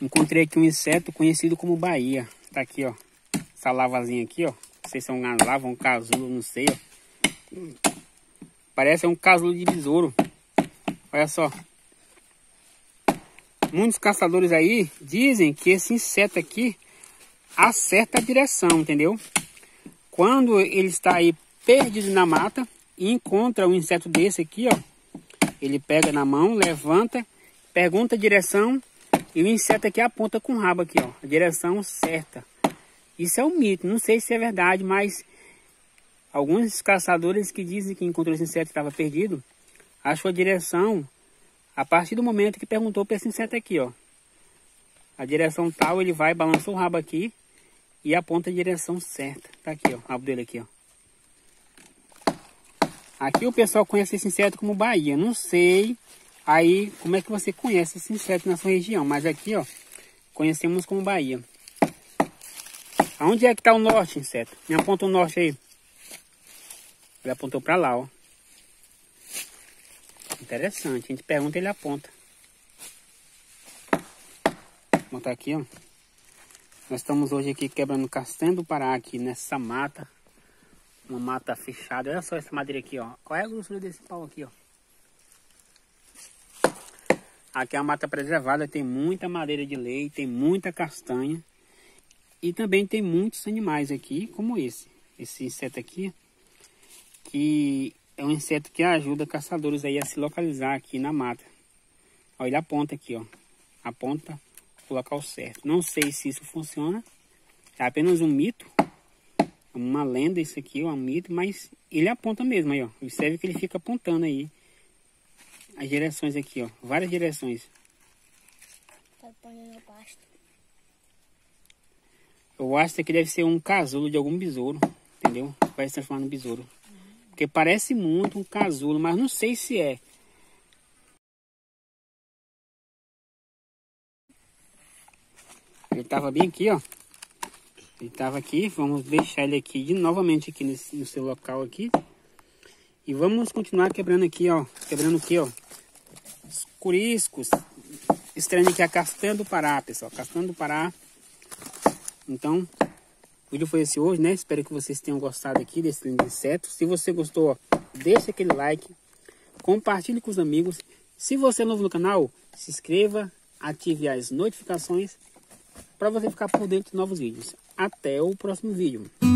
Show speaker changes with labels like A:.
A: Encontrei aqui um inseto conhecido como baía. Tá aqui, ó. Essa lavazinha aqui, ó. Não sei se é uma lava, um casulo, não sei, ó. Parece um casulo de besouro. Olha só. Muitos caçadores aí dizem que esse inseto aqui acerta a direção, entendeu? Quando ele está aí perdido na mata e encontra um inseto desse aqui, ó. Ele pega na mão, levanta, pergunta a direção e o inseto aqui aponta com o rabo aqui, ó. A direção certa. Isso é um mito, não sei se é verdade, mas alguns caçadores que dizem que encontrou esse inseto que estava perdido, achou a direção a partir do momento que perguntou para esse inseto aqui, ó. A direção tal, ele vai, balança o rabo aqui e aponta a direção certa. Tá aqui, ó, o rabo dele aqui, ó. Aqui o pessoal conhece esse inseto como baía. Não sei aí como é que você conhece esse inseto na sua região, mas aqui, ó, conhecemos como baía. Aonde é que está o norte, inseto? Me aponta o norte aí. Ele apontou para lá, ó. Interessante. A gente pergunta, ele aponta. Vou botar aqui, ó. Nós estamos hoje aqui quebrando castanha do Pará aqui nessa mata. Uma mata fechada. Olha só essa madeira aqui, ó. Qual é a grossura desse pau aqui, ó? Aqui é uma mata preservada. Tem muita madeira de lei. Tem muita castanha. E também tem muitos animais aqui, como esse. Esse inseto aqui, que é um inseto que ajuda caçadores aí a se localizar aqui na mata. Ó, ele aponta aqui, ó. Aponta o local certo. Não sei se isso funciona. É apenas um mito. Uma lenda isso aqui, ó, um mito. Mas ele aponta mesmo aí, ó. Observe que ele fica apontando aí as direções aqui, ó. Várias direções. Eu acho que aqui deve ser um casulo de algum besouro, entendeu? Vai se transformar no besouro. Porque parece muito um casulo, mas não sei se é. Ele tava bem aqui, ó. Ele tava aqui. Vamos deixar ele aqui novamente aqui no seu local aqui. E vamos continuar quebrando aqui, ó. Quebrando aqui, ó. Os curiscos. Estranho aqui a castanha do Pará, pessoal. Castanha do Pará. Então, o vídeo foi esse hoje, né? Espero que vocês tenham gostado aqui desse lindo inseto. Se você gostou, ó, deixa aquele like, compartilhe com os amigos. Se você é novo no canal, se inscreva, ative as notificações para você ficar por dentro de novos vídeos. Até o próximo vídeo.